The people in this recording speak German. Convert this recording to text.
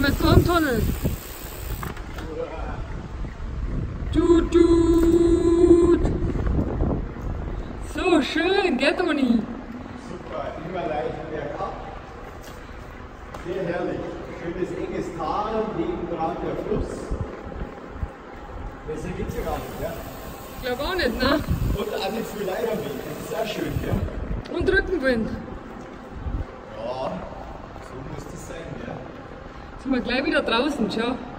jetzt so im Tunnel. Tut, tut. So schön, gell, Toni? Super, immer leicht bergab. Sehr herrlich. Schönes enges Tal, nebendran der Fluss. Besser geht's ja gar nicht, ja? Ich glaube auch nicht, ne? Und auch nicht viel Leiterweg, das ist auch schön, ja? Und Rückenwind. Ja, so muss das sein, ja? Jetzt sind wir gleich wieder draußen, schau.